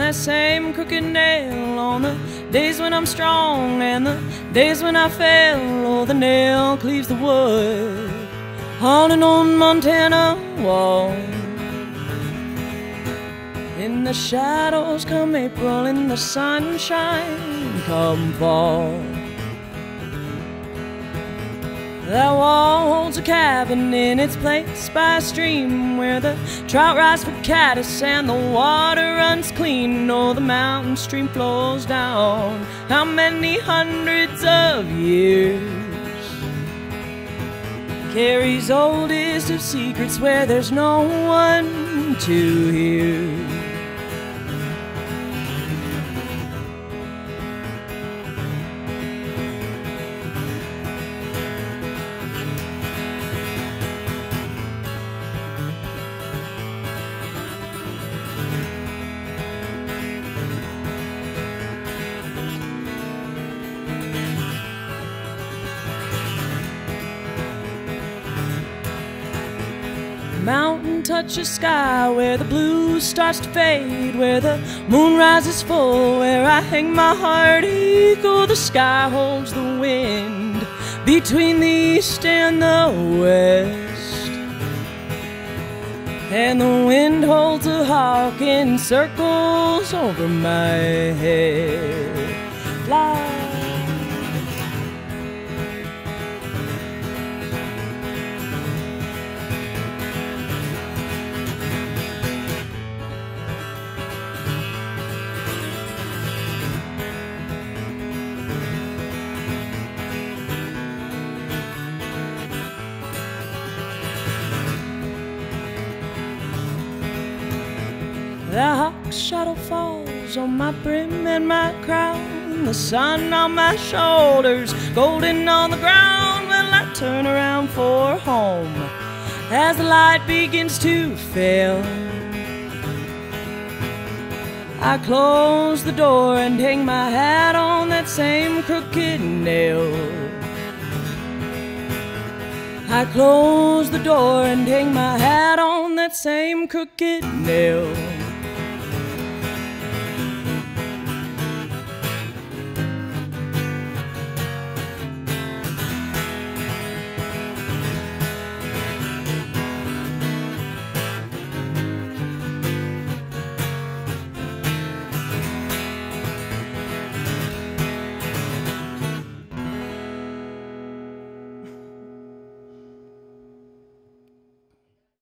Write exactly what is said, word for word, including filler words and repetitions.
that same crooked nail. On the days when I'm strong and the days when I fail, oh, the nail cleaves the wood on an old Montana wall. In the shadows come April, in the sunshine come fall. That wall holds a cabin in its place by a stream where the trout rise for caddis and the water runs clean. Oh, the mountain stream flows down how many hundreds of years, carries oldest of secrets where there's no one to hear. Mountain touches sky where the blue starts to fade, where the moon rises full, where I hang my heartache. Oh, the sky holds the wind between the east and the west, and the wind holds a hawk in circles over my head. Fly. The hawk's shadow falls on my brim and my crown, the sun on my shoulders, golden on the ground. Well, I turn around for home as the light begins to fail. I close the door and hang my hat on that same crooked nail. I close the door and hang my hat on that same crooked nail.